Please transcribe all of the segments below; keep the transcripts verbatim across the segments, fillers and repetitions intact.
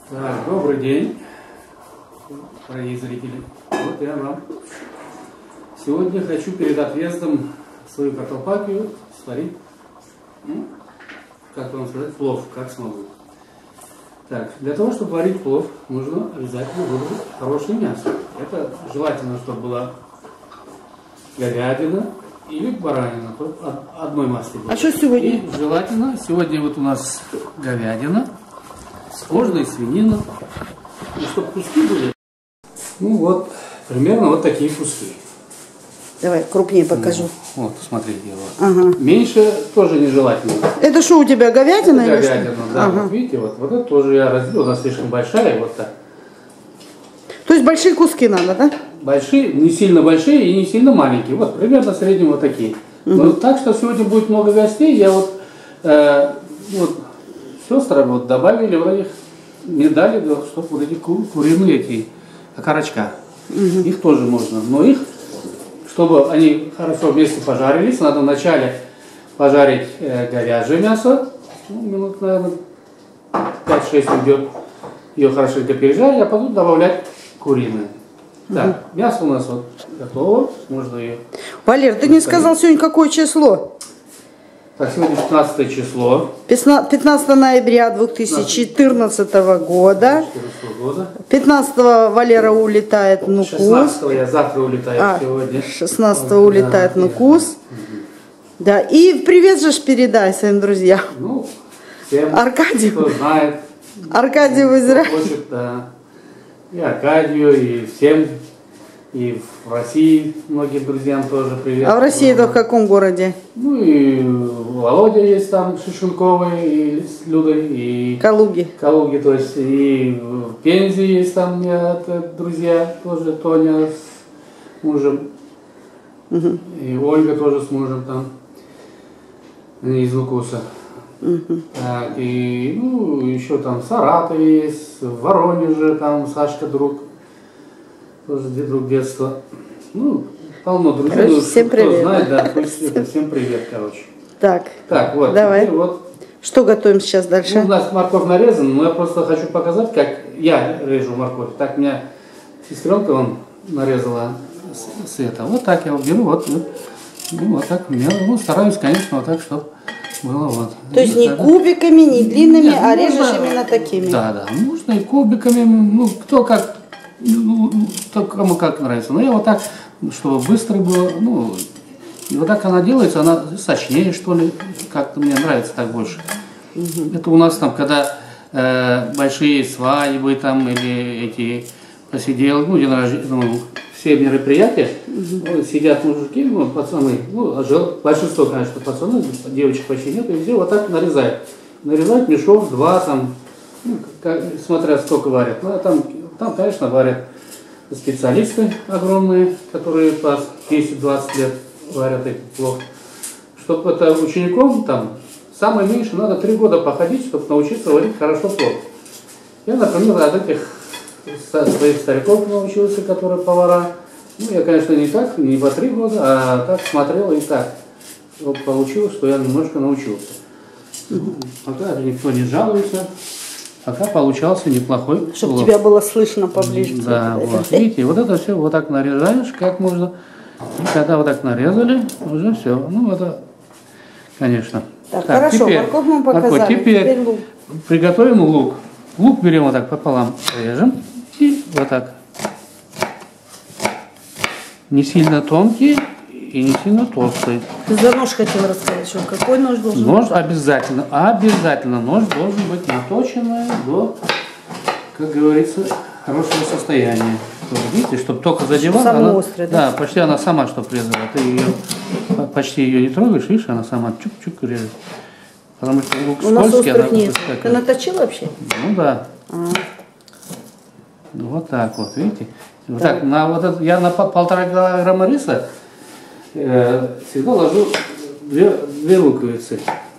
Так, добрый день, дорогие зрители. Вот я вам сегодня хочу перед отъездом в свою Карпатию сварить, ну, как вам сказать, плов, как смогу. Так, для того, чтобы варить плов, нужно обязательно выбрать хорошее мясо. Это желательно, чтобы была говядина или баранина, одной массы. А что сегодня? И желательно, сегодня вот у нас говядина, можно и свинина, и чтобы куски были. Ну вот, примерно вот такие куски. Давай, крупнее покажу. Ну, вот, смотрите его. Ага. Меньше тоже нежелательно. Это что у тебя, говядина? Это говядина, или да. ага. Вот видите, вот, вот это тоже я разделил, она слишком большая, вот так. То есть большие куски надо, да? Большие, не сильно большие и не сильно маленькие. Вот примерно в среднем вот такие. Угу. Но так что сегодня будет много гостей, я вот, э, вот сестры вот добавили вот этих медали, чтобы вот эти ку куриные эти окорочка. Угу. Их тоже можно. Но их, чтобы они хорошо вместе пожарились, надо вначале пожарить э, говяжье мясо. Ну, минут, наверное, пять-шесть уйдет. Ее хорошенько пережарить, а потом добавлять куриное. Так, угу. Мясо у нас вот готово. Можно ее... Валер, ты не сказал сегодня какое число? Так, сегодня пятнадцатое число. пятнадцатое ноября две тысячи четырнадцатого года. пятнадцатого Валера улетает на Кус. шестнадцатого я завтра улетаю а, сегодня. шестнадцатого вот, улетает да, на Кус. Угу. Да, и привет же передай своим друзьям. Ну, всем, Аркадию. кто знает. Аркадию в Израиле. Хочет, да. И Аркадию, и всем. И в России многим друзьям тоже привет. А в России это в каком городе? Ну и Володя есть там, Шишенковый, и с Людой, и... Калуги. Калуги, то есть, и в Пензе есть там у меня друзья, тоже Тоня с мужем, угу. И Ольга тоже с мужем там, из Лукуса. Угу. Так, и, ну, еще там в Саратове есть, в Воронеже там Сашка друг. Тоже друг детства. Ну, полно друзей. Короче, всем кто привет. Знает, да, пусть это, всем привет, короче. Так, так вот, давай. Вот. Что готовим сейчас дальше? Ну, у нас морковь нарезана, но я просто хочу показать, как я режу морковь. Так меня сестренка он нарезала с, с этого. Вот так я вот беру, вот, вот, вот так. Я, ну, стараюсь, конечно, вот так, чтобы было вот. То есть не тогда... кубиками, не длинными, Нет, а можно, режешь именно такими? Да, да, можно и кубиками, ну, кто как. Ну, кому как нравится. Но я вот так, чтобы быстро было, ну, и вот так она делается, она сочнее, что ли, как-то мне нравится так больше. Угу. Это у нас там, когда э, большие свадьбы там, или эти посиделки, ну, день рождения, ну, все мероприятия, угу. Сидят мужики, ну, пацаны, ну, большинство, конечно, пацаны, девочек почти нет, и везде вот так нарезают. Нарезают мешок, два там, ну, как, смотря сколько варят. Ну, а там, там, конечно, варят специалисты огромные, которые по десять-двадцать лет варят этот плов. Чтобы это ученикам, там, самое меньше надо три года походить, чтобы научиться варить хорошо плов. Я, например, от этих своих стариков научился, которые повара. Ну, я, конечно, не так, не по три года, а так смотрел и так. Вот получилось, что я немножко научился. Пока никто не жалуется. Пока получался неплохой. Чтобы плов. Тебя было слышно поближе. Да, вот. Видите, вот это все вот так нарезаешь, как можно. И когда вот так нарезали, уже все. Ну, это, конечно. Так, так хорошо, теперь, морковь мы показали. Морковь. Теперь, теперь лук. Приготовим лук. Лук берем вот так пополам, режем. И вот так. Не сильно тонкий и не сильно толстый. Ты за нож хотел рассказать, что какой нож должен быть? Нож обязательно, обязательно нож должен быть наточенный до, как говорится, хорошего состояния. Чтобы, видите, чтобы только задевала, она, острый, да? Да, почти она сама, что резала. Ты ее, почти ее не трогаешь, видишь, она сама чук-чук режет. Потому что лук у нас скользкий, острых она нет. такая. Ты наточил вообще? Ну да. А. Ну, вот так вот, видите. Вот так, на вот это, я на полтора килограмма риса э, всегда ложу две, две луковицы.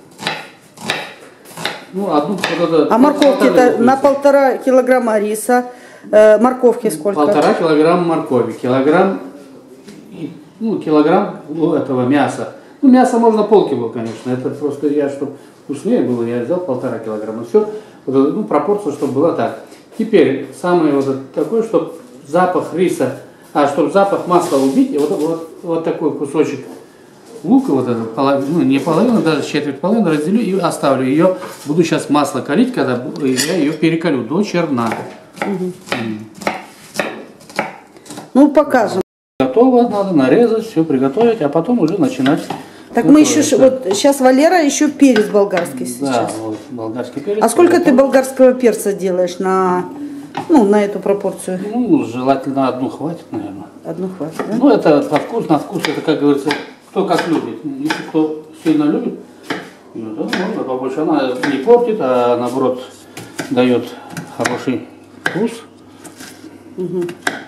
Ну, одну, вот это, а морковки-то на полтора килограмма риса, э, морковки сколько? Полтора килограмма моркови, килограмм, ну, килограмм этого мяса. Ну, мяса можно полкило, конечно, это просто я, чтобы вкуснее было, я взял полтора килограмма. Все, ну, пропорция, чтобы была так. Теперь самое вот такое, чтобы запах риса, а чтобы запах масла убить, и вот, вот, вот такой кусочек лука, вот это, половину, ну не половину, даже четверть половины разделю и оставлю ее. Буду сейчас масло калить, когда я ее перекалю до черна. Угу. Ну, покажем. Готово, надо нарезать, все приготовить, а потом уже начинать. Так мы еще, вот сейчас Валера еще перец болгарский сейчас. Да, вот, болгарский перец. А сколько ты болгарского перца делаешь на, ну, на эту пропорцию? Ну, желательно одну хватит, наверное. Одну хватит, да? Ну, это по вкусу, на вкус, это, как говорится, кто как любит. Если кто сильно любит, ну, то можно побольше. Она не портит, а наоборот дает хороший вкус. Угу.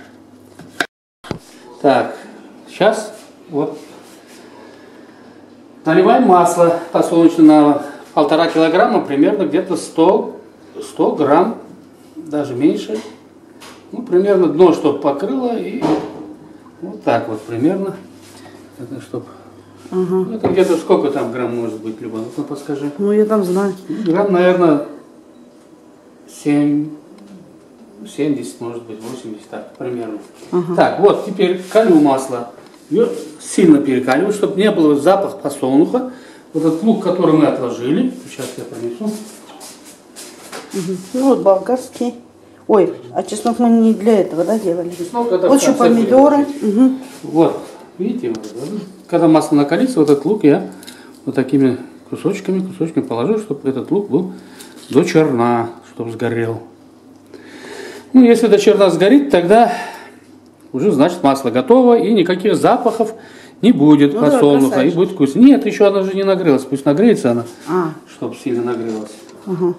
Так, сейчас вот наливаем масло подсолнечное на полтора килограмма, примерно где-то сто, сто грамм, даже меньше. Ну, примерно дно, чтобы покрыло, и вот так вот примерно. Это, чтоб... Ага. Это где-то сколько там грамм может быть, Люба? Ну, подскажи. Ну, я там знаю. Грамм, наверное, семь, семьдесят, может быть, восемьдесят, так, примерно. Ага. Так, вот, теперь калю масло. Ее сильно перекаливаю, чтобы не было запах подсолнуха. Вот этот лук, который мы отложили, сейчас я принесу. Угу. Ну, вот болгарский. Ой, а чеснок мы не для этого, да, делали? Чеснок это вот еще помидоры. Угу. Вот, видите, вот, когда масло накалится, вот этот лук я вот такими кусочками, кусочками положу, чтобы этот лук был до черна, чтобы сгорел. Ну, если до черна сгорит, тогда уже, значит, масло готово, и никаких запахов не будет, ну, подсолнуха, и будет вкусно. Нет, еще она же не нагрелась, пусть нагреется она, а. чтобы сильно нагрелась. Ага.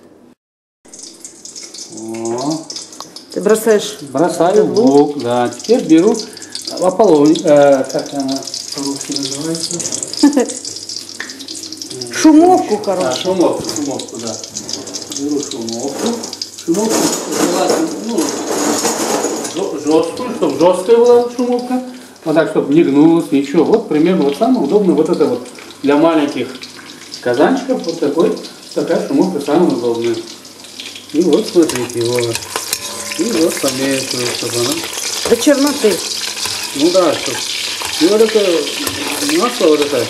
Ты бросаешь? Бросаю в лук, да. Теперь беру ополовник, э, как она по-русски называется? Шумовку, короче. Да, шумовку, шумовку, да. Беру шумовку. Шумовку желательно, ну, жесткую, чтобы жесткая была шумовка. Вот так, чтобы не гнулась, ничего. Вот примерно вот самое удобное, вот это вот для маленьких казанчиков, вот такой, такая шумовка самая удобная. И вот смотрите, вот. И вот помешиваю, чтобы она... До черноты. Ну да, чтобы... И вот это масло, вот это,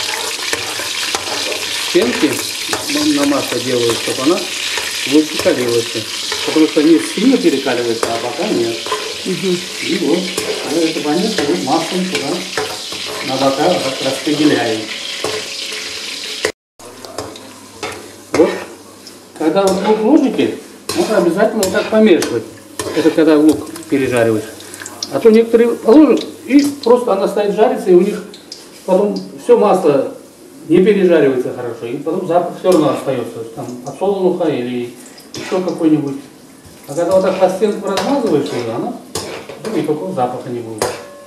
стенки на масло делаю, чтобы она лучше калилась. Потому что они сильно перекаливаются, а пока нет. Угу. И вот, это понятно, вот маслом туда на бока распределяем. Вот, когда вот лук ложите, надо обязательно вот так помешивать. Это когда лук пережариваешь. А то некоторые положат, и просто она стоит жариться, и у них потом все масло не пережаривается хорошо, и потом запах все равно остается, там подсолнуха или еще какой-нибудь. А когда вот так по стенку размазываешь ее, она, ну, никакого запаха не будет.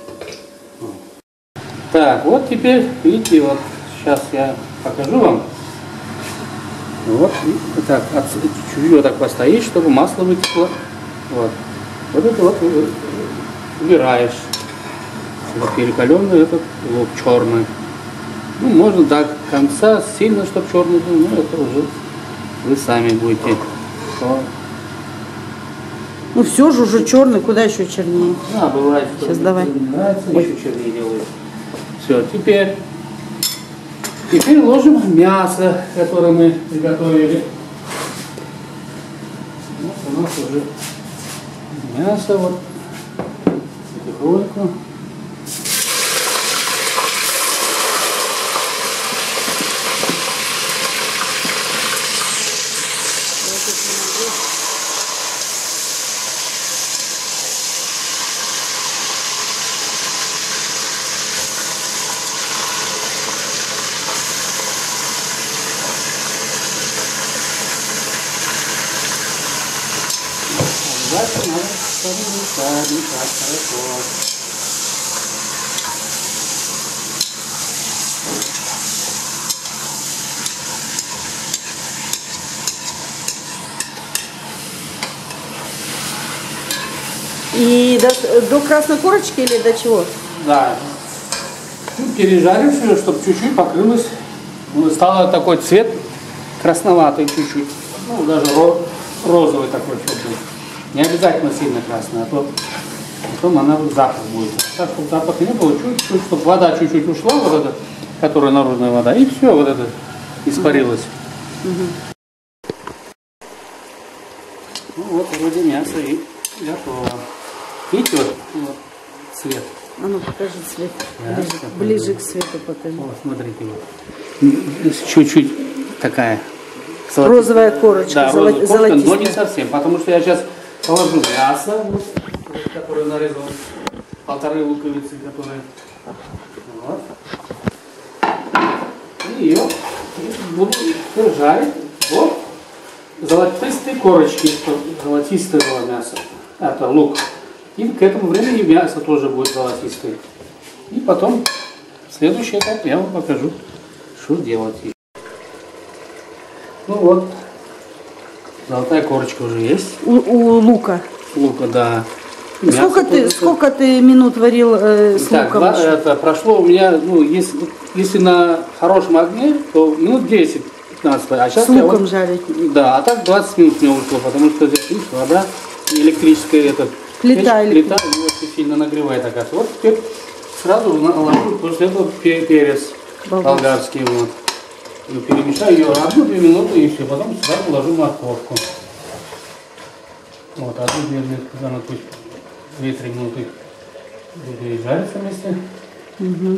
Так, вот теперь, видите, вот сейчас я покажу вам. Вот, и так, чуть-чуть вот так постоишь, чтобы масло вытекло. Вот, вот это вот убираешь. Вот перекаленный этот лук черный. Ну, можно до конца, сильно, чтобы черный был, но это уже вы сами будете. Ну все же уже черный, куда еще чернее? Да, бывает, что сейчас давай. Не нравится, еще чернее делаю. Все, теперь, теперь ложим мясо, которое мы приготовили. Вот у нас уже мясо, вот, потихоньку. Обязательно надо помешать, мешать хорошо. И до, до красной корочки или до чего? Да. Пережаришь ее, чтобы чуть-чуть покрылось, стало такой цвет красноватый чуть-чуть. Ну, даже розовый такой, чтобы был. Не обязательно сильно красная, а то потом она запах будет. Так, чтобы запаха не было, чуть-чуть, чтобы вода чуть-чуть ушла, вот эта, которая наружная вода, и все, вот это испарилось. Угу. Ну вот, вроде мясо и готово. Видите, вот, вот цвет. А ну покажи цвет. Да, ближе, ближе к свету покажи. Вот, смотрите, вот. Чуть-чуть такая. Розовая корочка, да, золо... корочка, золотистая. но не совсем, потому что я сейчас положу мясо, вот, которое нарезал, полторы луковицы, которые, вот, и ее буду жарить вот золотистой корочки, золотистого мяса, это лук, и к этому времени мясо тоже будет золотистое, и потом следующий этап я вам покажу, что делать. Ну вот, золотая корочка уже есть. У, у лука. Лука, да. Сколько ты, сколько ты минут варил э, с так, луком? Два, это прошло у меня, ну, если, если на хорошем огне, то минут десять-пятнадцать. А сейчас с луком вот, жарить? Да, а так двадцать минут мне ушло, потому что здесь видишь, вода электрическая, этот, плита, печь, плита не очень сильно нагревает, оказывается. Вот теперь сразу наложу после этого перец болгарский. Вот. Перемешаю ее одну-две минуты и все, потом сюда положу морковку. Вот, одну-две минуты, она пусть две-три минуты будет жариться вместе. Угу.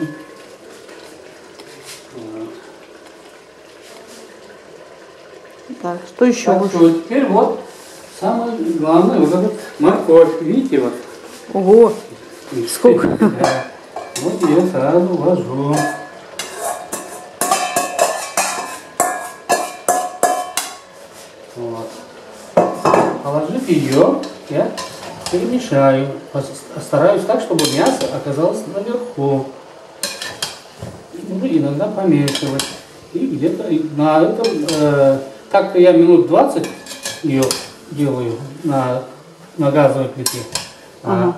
Вот. Так, что еще? Так, что, теперь вот самое главное, вот этот морковь, видите, вот. Ого, и сколько? Да. Вот я сразу ложу. Вот. Положив ее, я перемешаю. Стараюсь так, чтобы мясо оказалось наверху. Буду иногда помешивать. И где-то на этом, э, так-то я минут двадцать ее делаю на, на газовой плите. Ага.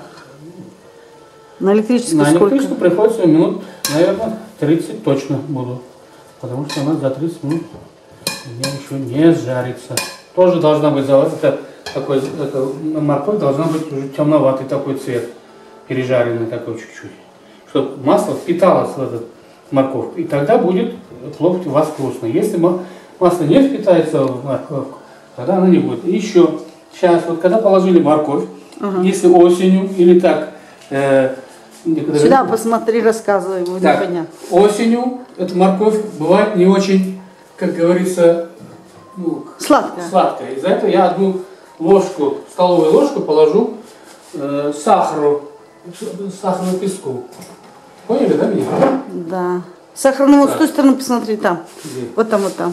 А на электрическую на сколько? электрическую приходится минут, наверное, тридцать точно буду. Потому что она за тридцать минут у меня еще не жарится. Тоже должна быть это, такой, это, морковь должна быть уже темноватый такой цвет, пережаренный такой чуть-чуть, чтобы масло впиталось в этот морковь, и тогда будет плов у вас вкусный. Если масло не впитается в морковку, тогда она не будет. И еще сейчас, вот когда положили морковь, ага. Если осенью или так, э, сюда посмотри, рассказывай, будет так, понятно. Осенью эта морковь бывает не очень, как говорится, ну, сладкая. Сладкая. Из-за этого я одну ложку, столовую ложку положу э, сахару, сахарному песку. Поняли, да, меня? Да. Сахарный вот с той стороны посмотри, там. Где? Вот там, вот там.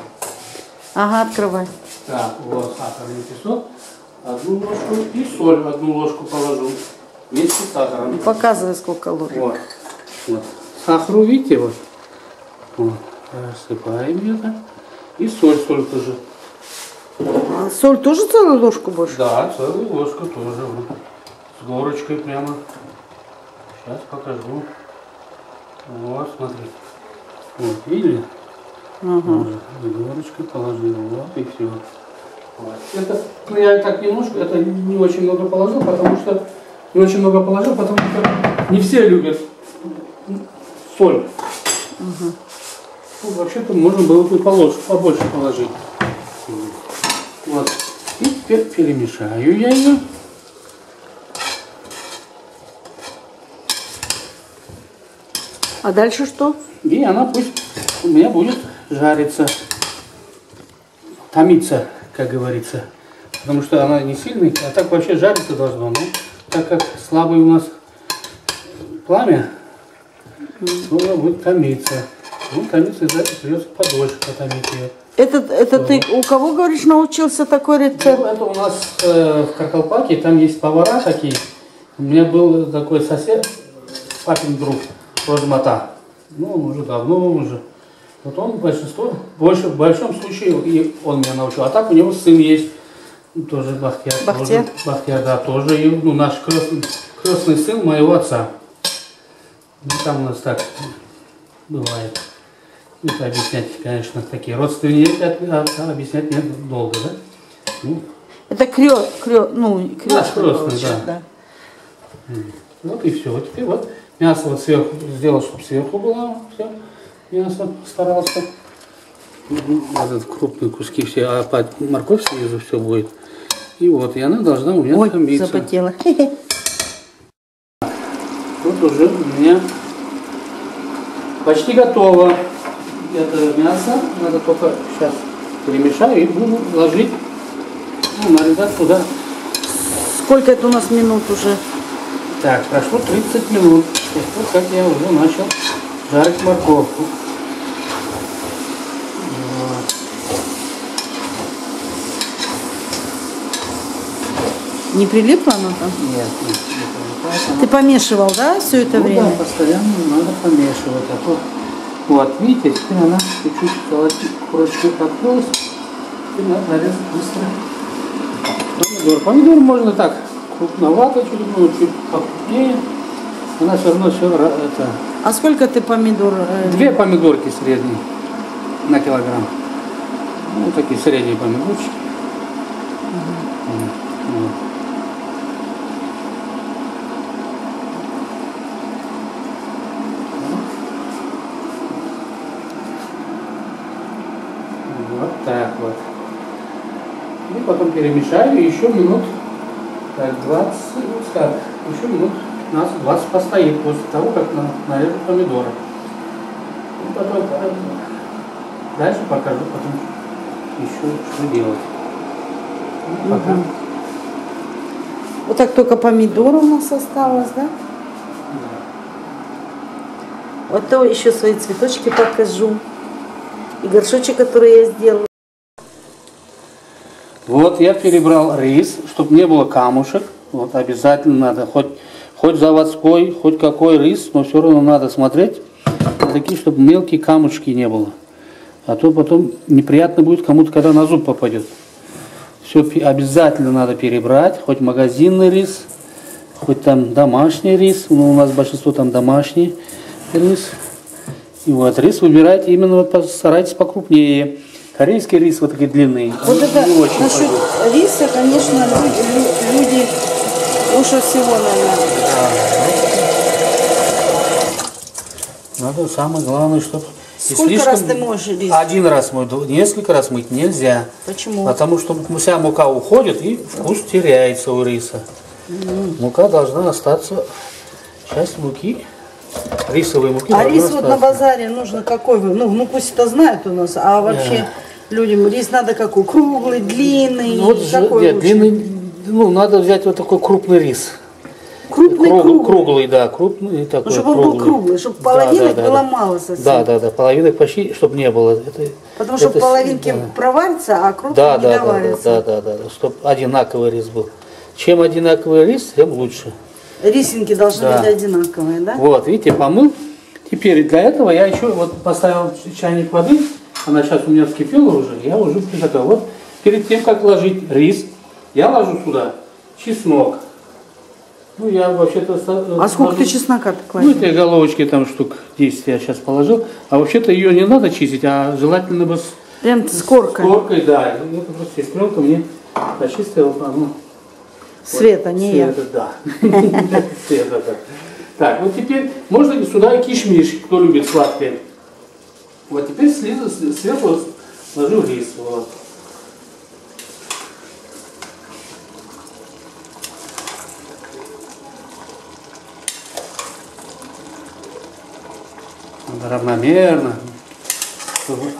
Ага, открывай. Так, вот сахарный песок. Одну ложку и соль одну ложку положу. Вместе с сахаром. Показывай, сколько ложек. Вот. Вот. Сахару, видите, вот. Вот. Рассыпаем это. И соль столько же. А соль тоже целую ложку больше? Да, целую ложку тоже. Вот. С горочкой прямо. Сейчас покажу. Вот, смотрите. Вот, видели? Ага. Вот, горочкой положил. Вот и все. Вот. Это, ну, я так немножко, это не очень много положил, потому что не очень много положил, потому что не все любят соль. Ага. Ну, вообще-то можно было бы побольше, побольше положить. Вот. И теперь перемешаю я ее. А дальше что? И она пусть у меня будет жариться, томиться, как говорится. Потому что она не сильная, а так вообще жариться должно. Но так как слабое у нас пламя, mm. она будет томиться. Ну, томиться, да, придется подольше потомить ее. Это, это ты у кого, говоришь, научился такой рецепт? Ну, это у нас э, в Каркалпаке, там есть повара такие. У меня был такой сосед, папин друг, Розмата. Ну, он уже давно уже. Вот он большинство, больше, в большом случае и он меня научил. А так у него сын есть, тоже Бахтияр. Бахтияр? Тоже, Бахтияр, да, тоже. И, ну, наш крестный, крестный сын моего отца. Ну, там у нас так бывает. Это объяснять, конечно, такие родственники, это объяснять нет долго, да? Ну, Это крё, крё, ну, крёстный, крёстный, получается, да. да. Вот и все. Вот теперь вот мясо вот сверху сделал, чтобы сверху было все. Мясо старался. Вот этот крупные куски все, а под морковь снизу все будет. И вот, и она должна у меня Ой, томиться. запотела. Вот уже у меня почти готово. Это мясо. Надо только сейчас перемешаю и буду ложить, ну, нарезать туда. Сколько это у нас минут уже? Так, прошло тридцать минут. Вот как я уже начал жарить морковку. Вот. Не прилипла она там? Нет, нет, нет. Ты помешивал, да, все это Ну, время? да, постоянно надо помешивать. А то, вот, видите, теперь она чуть-чуть корочку открылась. Теперь надо нарезать быстро. Помидор. Помидор можно так крупновато, чуть, ну, чуть покрупнее. Она все равно все это. А сколько ты помидор? э, Две помидорки средние на килограмм. Ну, такие средние помидорчики. Угу. Вот. Вот так вот. И потом перемешаю еще минут так, двадцать, как, еще минут пятнадцать-двадцать постоит после того, как нарежу помидоры. И потом дальше покажу потом еще, что делать. Ну, пока. Угу. Вот так только помидор у нас осталось, да? Да. Вот то еще свои цветочки покажу. И горшочек, который я сделала. Вот я перебрал рис, чтобы не было камушек. Вот обязательно надо, хоть, хоть заводской, хоть какой рис, но все равно надо смотреть, такие, чтобы мелкие камушки не было. А то потом неприятно будет кому-то, когда на зуб попадет. Все обязательно надо перебрать, хоть магазинный рис, хоть там домашний рис. Ну, у нас большинство там домашний рис. И вот рис выбирайте именно, вот, постарайтесь покрупнее. Корейский рис вот такие длинные. Вот это не очень насчет пойдет. риса, конечно, люди, люди лучше всего, наверное. Да. Надо самое главное, чтобы... Сколько раз ты моешь рис? Один раз мыть, несколько раз мыть нельзя. Почему? Потому что вся мука уходит и вкус теряется у риса. Mm. Мука должна остаться, часть муки, рисовой муки. А рис остаться. вот на базаре нужно какой? Ну, ну пусть это знают у нас, а вообще Yeah. людям рис надо какой? Круглый, длинный? Ну, вот какой нет, лучше? длинный, ну, надо взять вот такой крупный рис. Крупный, Круг, круглый. Круглый, да, крупный такой. Ну, чтобы он круглый. был круглый, чтобы половинок да, да, было да. мало совсем. Да, да, да, половинок почти, чтобы не было. Это, Потому что это, половинки да. проварятся, а крупные Да, не да, да, доварятся. да, да, да, да, чтобы одинаковый рис был. Чем одинаковый рис, тем лучше. Рисинки должны Да. быть одинаковые, да? Вот, видите, помыл. Теперь для этого я еще вот поставил чайник воды. Она сейчас у меня вскипела уже, я уже приготовил. Вот перед тем, как ложить рис, я ложу сюда чеснок. Ну, я вообще-то... А сколько ты чеснока Ну, кладешь? этой головочки там штук десять я сейчас положил. А вообще-то ее не надо чистить, а желательно бы с, Прям с коркой. с коркой, да. И это просто сестренка мне почистила. Ну, Света, вот, не Света, да. Света, да. Так, вот теперь можно сюда и кишмиш, кто любит сладкое. Вот теперь сверху ложу рис. Вот. Надо равномерно, чтобы,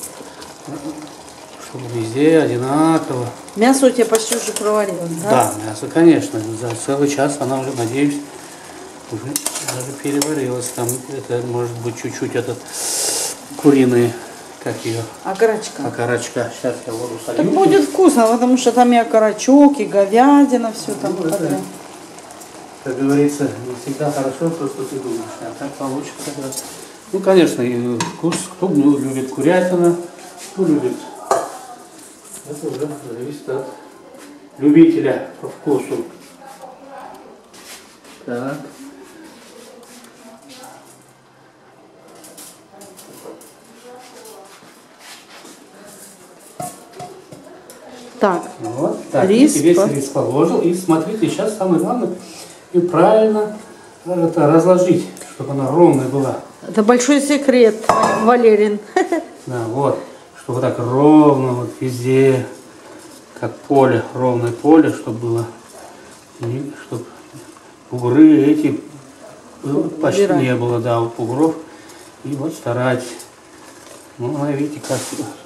чтобы везде одинаково. Мясо у тебя почти уже проварилось, да? Да, мясо, конечно. За целый час она уже, надеюсь, уже даже переварилась. Там это может быть чуть-чуть этот куриный, как ее, Окорочка. окорочка. Сейчас я воду солью. Так будет вкусно, потому что там и окорочок, и говядина, все там. Ну, это, как говорится, не всегда хорошо, то, что ты думаешь. А так получится как раз. Ну, конечно, и вкус, кто любит курятина, кто любит. Это уже зависит от любителя по вкусу. Так. Так, Вот, так, рис, весь по... рис положил. И смотрите, сейчас самое главное, и правильно это разложить, чтобы она ровная была. Это большой секрет, Валерин. Да, вот, чтобы так ровно, вот везде, как поле, ровное поле, чтобы было, чтобы бугры эти почти Убирать. не было, да, вот бугров. И вот старайтесь. Ну, видите, как...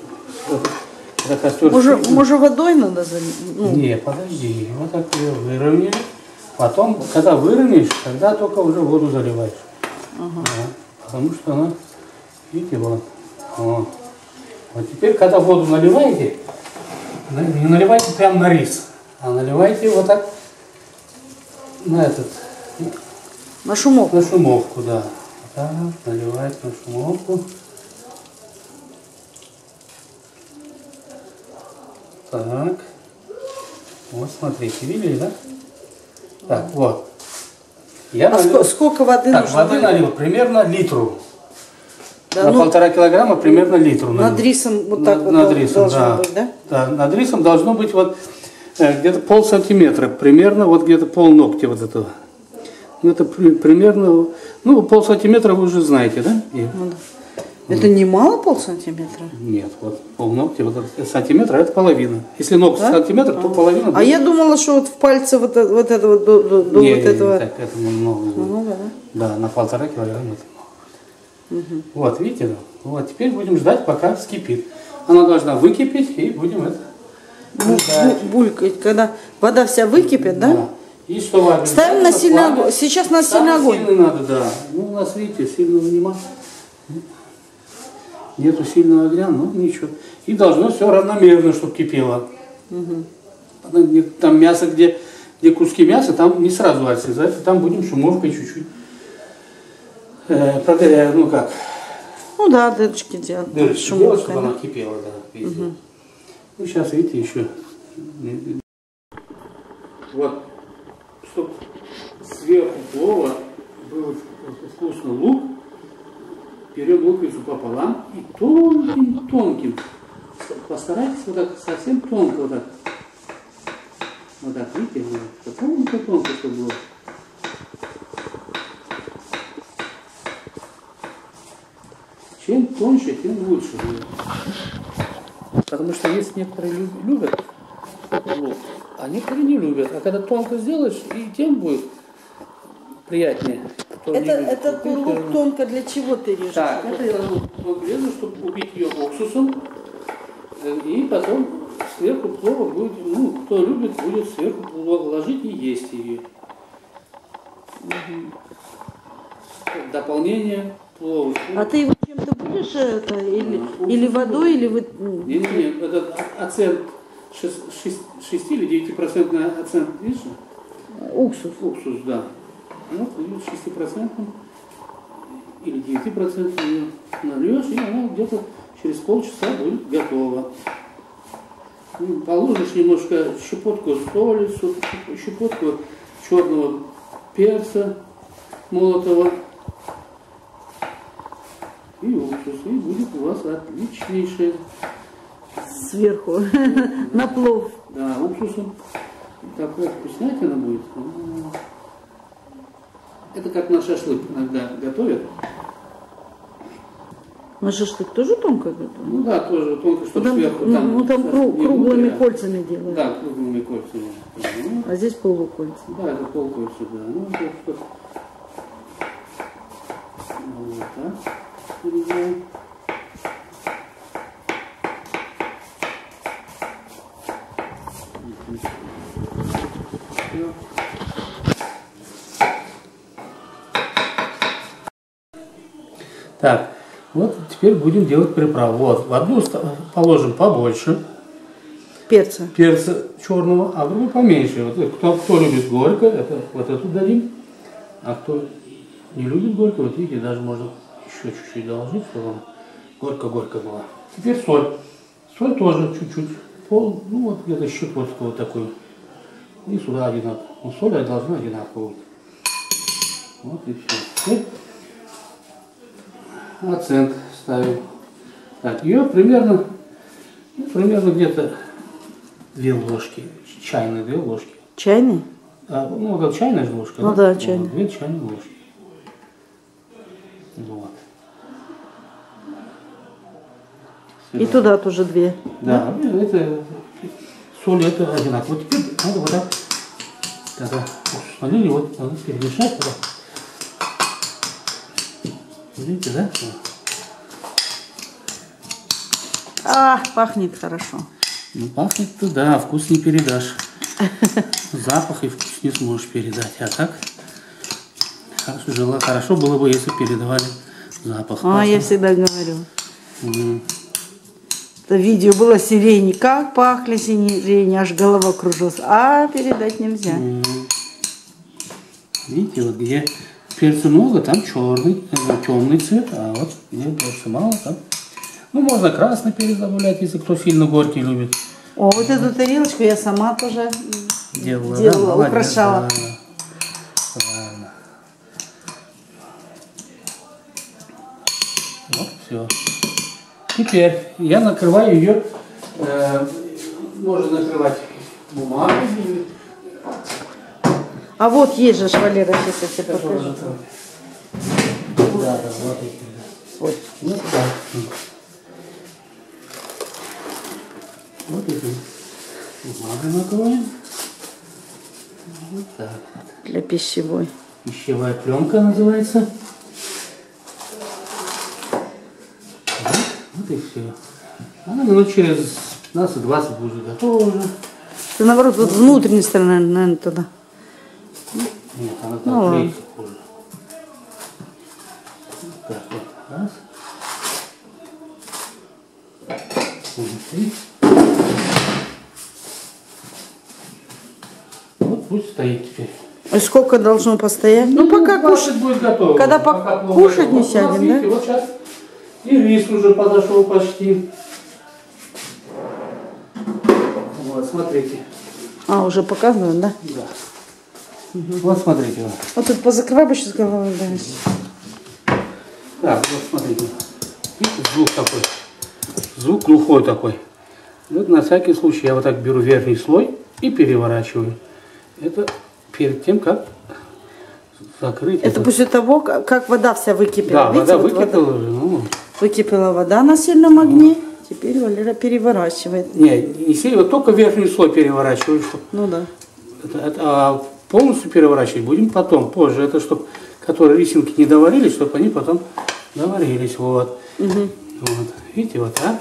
Может, может водой надо залить? Ну. Не, подожди, вот так ее выровняли. Потом, когда выровняешь, тогда только уже воду заливаешь. Ага. Да, потому что она, видите, вот. Вот. Вот теперь, когда воду наливаете, не наливайте прямо на рис, а наливайте вот так на этот... На шумовку. На шумовку, да. Так, наливайте на шумовку. Так, вот смотрите, видели, да? Так, вот. Я а налил... сколько воды так, нужно? Воды налил примерно литру. Да, на ну, полтора килограмма примерно литру налил. Над рисом вот так над, вот над рисом, должно да. быть, да? Да, над рисом должно быть вот э, где-то пол сантиметра, примерно вот где-то пол ногтя вот этого. Ну, это при, примерно, ну, пол сантиметра вы уже знаете, да? И, ну, да. Это не мало пол сантиметра? Нет, вот полногтя, вот сантиметра, это половина. Если ноготь да? сантиметр, то половина. А будет... я думала, что вот в пальце вот, вот это вот до, до, до не, вот этого. Так, это много. Много, да? Да, на полтора килограмма это много. Угу. Вот, видите, да? Вот, теперь будем ждать, пока вскипит. Она должна выкипеть, и будем это ждать. Булькать, когда вода вся выкипит, да? Да. И что ставим на сильный огонь. Сейчас на сильный огонь. Сильный надо, да. Ну, у нас, видите, сильного нема. Нету сильного огня, но ничего. И должно все равномерно, чтобы кипело. Угу. Там мясо, где, где куски мяса, там не сразу отсязать, там будем шумовкой чуть-чуть. Э, проверяю, ну как. Ну да, дырочки делать. Дырочки делать, чтобы она кипела, да. Угу. Ну сейчас, видите, еще. Вот, чтобы сверху плова был вкусный лук. Берем луковицу пополам и тонким-тонким. Постарайтесь вот так, совсем тонко вот так. Вот так, видите, вот так, тонко-тонко, чтобы было. Чем тоньше, тем лучше будет. Потому что есть некоторые любят лук, а некоторые не любят. А когда тонко сделаешь, и тем будет приятнее. Это, это лук тонко для чего ты режешь? Так, это я лук режу, чтобы убить ее уксусом. И потом сверху плова будет, ну, кто любит, будет сверху ложить и есть ее. Угу. Дополнение плова. А ты его чем-то будешь это? Или, а, или водой, или вы... Нет, нет, это оцент шесть или девятипроцентный оцент, видишь? Уксус. Уксус, да. Вот, шестипроцентным или девятипроцентным ее нальешь, и она где-то через полчаса будет готова. Положишь немножко щепотку соли, щепотку черного перца молотого и уксус. И будет у вас отличнейшее. Сверху на плов. Да, уксусом. Такая вкуснятина будет. Это как на шашлык иногда готовят. На шашлык тоже тонко готовят? Ну да, тоже тонко, чтобы там, сверху ну, там... Ну там кру круглыми внутри, кольцами делают. Да, круглыми кольцами. Ну, а здесь полукольца. Да, это полукольца, да. Ну, это что... Вот так. Переделаем. Так, вот теперь будем делать приправу. Вот, в одну положим побольше перца, перца черного, а в другую поменьше. Вот, кто, кто любит горько, это вот эту дадим. А кто не любит горько, вот видите, даже можно еще чуть-чуть доложить, чтобы вам горько-горько было. Теперь соль. Соль тоже чуть-чуть. Пол, ну вот где-то щепотку вот такой. И сюда одинаково. Но соль должна одинаково быть. Вот и все. Оценк ставим. Так, ее примерно, ну, примерно где-то две ложки, чайные две ложки. Чайный? А, ну, вот чайная же ложка, ну, да? да, чайная. Вот, две чайные ложки. Вот. И туда тоже две. Да, да? Это соль, это одинаково. Вот теперь надо вот так, когда солили, вот надо перемешать. Тогда. Видите, да? А, пахнет хорошо. Ну, пахнет-то, да, вкус не передашь. Запах и вкус не сможешь передать. А так, хорошо, хорошо было бы, если передавали запах. А, пахнет. Я всегда говорю. Mm. Это видео было сирени. Как пахли сирени, аж голова кружилась. А передать нельзя. Mm. Видите, вот где перца много, там черный, темный цвет, а вот где перца мало, там... Ну, можно красный перец добавлять, если кто сильно горький любит. О, вот эту тарелочку я сама тоже делала, делала, да? украшала. Да. Правильно. Вот, все. Теперь я накрываю ее, э, можно накрывать бумагой. А вот есть же, Валера, сейчас я тебе покажу. Да, да, вот эти. Вот. Вот так. Вот эти бумагой накроем. Вот так вот. Для пищевой. Пищевая пленка называется. Вот, вот и все. Она минут через пятнадцать-двадцать будет готова уже. Ты наоборот, вот с внутренней стороны, наверное, туда. Нет, она так ну, клеится хуже. Вот так вот. Раз. Внутри. Вот пусть стоит теперь. И сколько должно постоять? Ну, Ну, пока кушать будет готово. Когда пока покушать не вот сядем, у нас, да? видите, вот сейчас и рис уже подошел почти. Вот, смотрите. А, уже показывают, да? Да. Угу. Вот смотрите. Вот. Вот тут позакрывай бы сейчас головой, да. Так, вот смотрите. Видите, звук такой. Звук глухой такой. Вот на всякий случай я вот так беру верхний слой и переворачиваю. Это перед тем, как закрыть. Это этот... после того, как вода вся выкипела. Да, видите, вода вот выкипела вода. уже. Ну. Выкипела вода на сильном огне. Теперь Валера переворачивает. Не, не сильно, только верхний слой переворачиваю. Ну да. Это, это, а полностью переворачивать будем потом, позже. Это чтобы, которые рисинки не доварились, чтобы они потом доварились. Вот. Угу. Вот. Видите, вот так.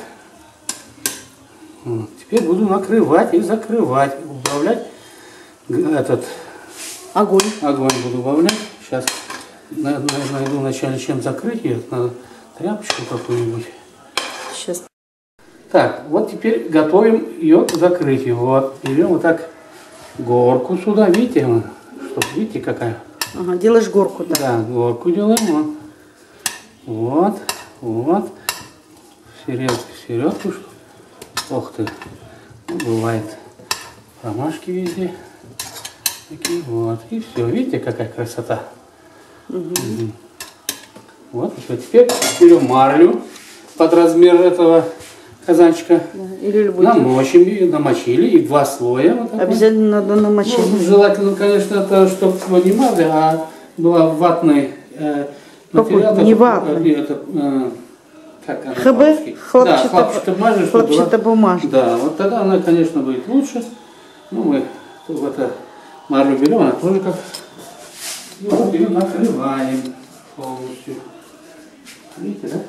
Вот. Теперь буду накрывать и закрывать. Убавлять этот огонь. Огонь буду убавлять. Сейчас найду вначале чем закрыть ее. Надо тряпочку какую-нибудь. Сейчас. Так, вот теперь готовим ее к закрытию. Вот. Берем вот так горку сюда. Видите, что, видите какая? Ага, делаешь горку, да? Да, горку делаем. Вот. Вот. Вот. Середку, середку. Ох ты. Ну, бывает промашки везде. Такие вот. И все. Видите, какая красота? Угу. Угу. Вот. Все. Теперь берем марлю под размер этого казанчика. Да. Или намочим ее, намочили. И два слоя. Вот обязательно надо намочить. Ну, желательно, конечно, это, чтобы не марля, а была ватный э, материал. Не ватный. Это, э, как она, ХБ? Хлопчатобумажный. Да, вот тогда она, конечно, будет лучше. Ну, мы в это марлю берем, она тоже как... И вот ее накрываем полностью. Видите, да?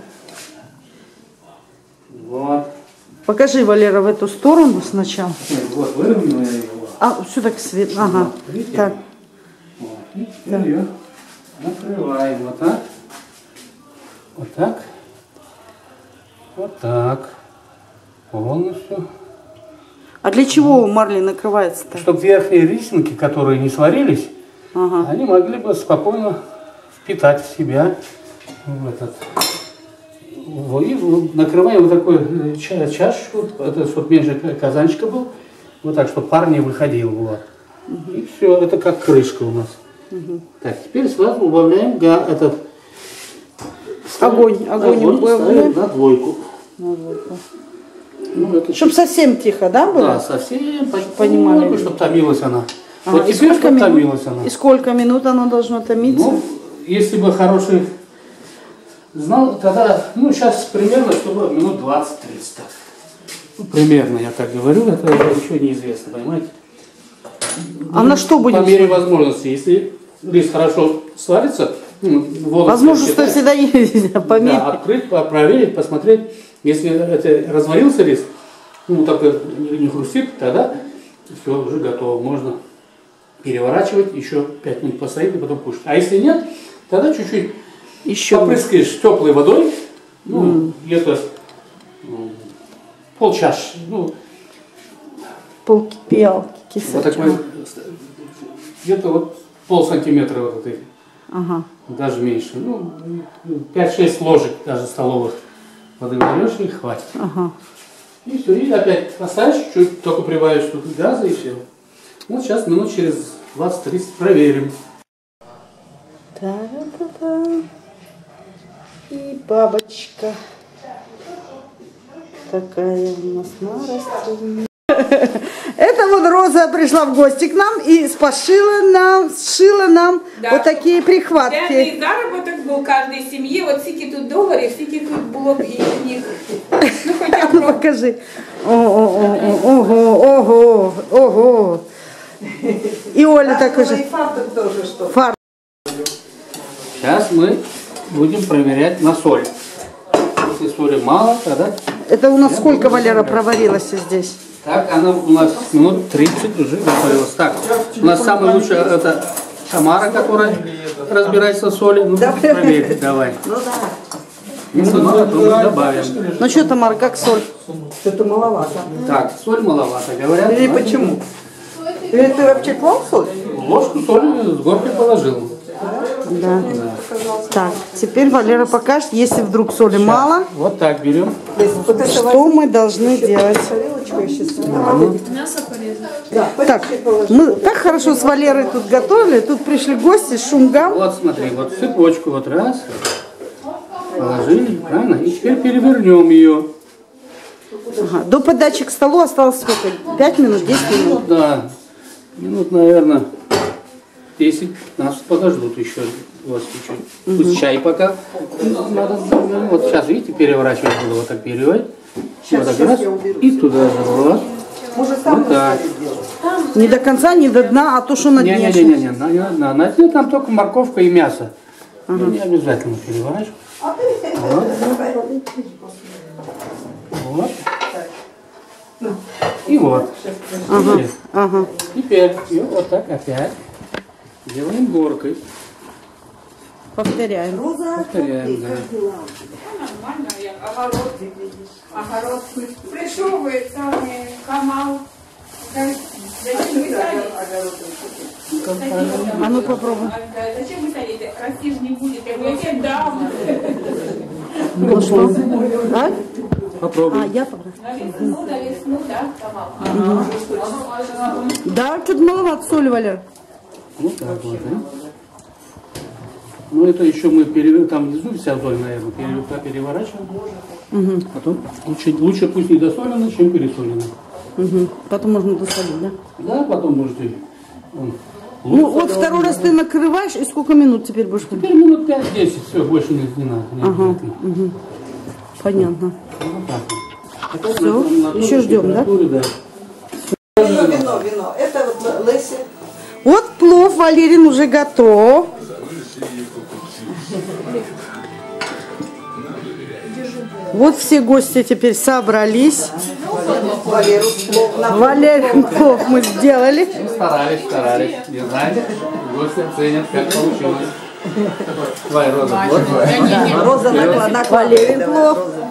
Вот. Покажи, Валера, в эту сторону сначала. Нет, вот, выровняю я его. А, все так светло. Ага. Вот, видите? Так. Вот. И теперь да. ее накрываем вот так. Вот так. Вот так. Полностью. А для чего марли накрывается-то? Чтобы верхние рисинки, которые не сварились, ага. они могли бы спокойно впитать в себя в этот. И накрываем вот такую чашечку, это, чтобы меньше казанчика был, вот так, чтобы пар не выходил. Вот. Угу. И все, это как крышка у нас. Угу. Так, теперь сразу убавляем этот огонь, огонь, огонь убавляем на двойку. На двойку. Ну, это Чтобы совсем тихо, да, было? Да, совсем. Понимали. Чтобы томилась она. Ага, вот и теперь, сколько чтобы минут? томилась она. И сколько минут оно должно томиться? Ну, если бы хороший знал, тогда, ну, сейчас примерно, чтобы минут двадцать-тридцать. Ну, примерно, я так говорю, это еще неизвестно, понимаете? А на что будем? По мере возможности, если рис хорошо сварится, ну, возможность всегда есть, по мере. Да, открыть, проверить, посмотреть. Если это разварился рис, ну, так не хрустит, тогда все, уже готово. Можно переворачивать, еще пять минут поставить и потом кушать. А если нет, тогда чуть-чуть еще попрыскаешь теплой водой, ну, mm. где-то ну, полчаши, ну, полкипелки, кисочки. Вот такой, где-то вот пол сантиметра вот этой, ага. даже меньше, ну, пять-шесть ложек даже столовых воды нальешь и хватит. Ага. И все, и опять поставишь, чуть только прибавишь тут газа и все. Вот сейчас минут через двадцать-тридцать проверим. Та-да-да-да. И бабочка такая у нас на растении. Это вот Роза пришла в гости к нам и спошила нам, сшила нам да, вот такие прихватки. Денний заработок был каждой семьи. Вот скільки тут долларів, скільки тут було б і у них. Ну, хотя ну покажи. Ого, ого, ого. И Оля такой же. Фартук тоже что. Фартук. Сейчас мы будем проверять на соль. Если соли мало, тогда... Это у нас сколько, Валера, проварилась здесь? Так, она у нас минут тридцать уже готовилась. Так, у нас самая лучшая это Тамара, которая разбирается в соли. Ну, да, проверь, давай. Ну да. Если мало, то мы добавим. Ну что, Тамара, как соль? Что-то маловато. Так, соль маловато, говорят. Или почему? Или ты вообще клал соль? Ложку соли с горкой положил. Да. Да. Так, теперь Валера покажет, если вдруг соли сейчас. Мало, вот так берем. Вот что мы должны делать? Мясо порезать. Да, так, мы так хорошо с Валерой тут готовили, тут пришли гости, шумгам. Вот смотри, вот цепочку вот раз, положили, правильно? И теперь перевернем ее. Ага. До подачи к столу осталось сколько? пять минут, десять минут? Ну, да, минут, наверное, десять-пятнадцать подождут еще. Вот чуть-чуть. Пусть чай пока надо. Вот сейчас, видите, переворачивать буду, вот так переливать. Вот так раз, и туда же, вот. Вот так. Не до конца, не до дна, а то, что на дне. Не-не-не, на, на дне там только морковка и мясо. Ага. Не обязательно переворачивать. Вот. Вот. И вот. Ага. Ага. Теперь ее вот так опять делаем горкой. Повторяем. Повторяем, да. Нормально, я огород видишь. Огород. Пришел вы, самый Камал. Зачем вы садите? А ну попробуй. Зачем вы садите? Расти же не будет. Я говорю, я дам. Ну что? А? Попробуй. А, я попробую. На весну, на весну, да, Камал? Да, что-то маловато соли, Валер. Вот так вот, да? Ну это еще мы пере... там внизу вся соль, наверное, пере... переворачиваем. Угу. Потом лучше, лучше пусть не досолено, чем пересолено. Угу. Потом можно досолить, да? Да, потом можете. Вон, ну вот второй раз ты накрываешь, и сколько минут теперь будешь? Теперь минут пять-десять, все, больше не, не надо. Не ага. Угу. Понятно. Вот так вот. Все, на, на еще ждем, да? да? Вино, вино, вино. Это вот Леся. Вот плов Валерин уже готов. Вот все гости теперь собрались. Валерин плов мы сделали. Мы старались, старались. Не знаете, гости ценят, как получилось. Давай, Роза, вот. Роза, Валерин плов.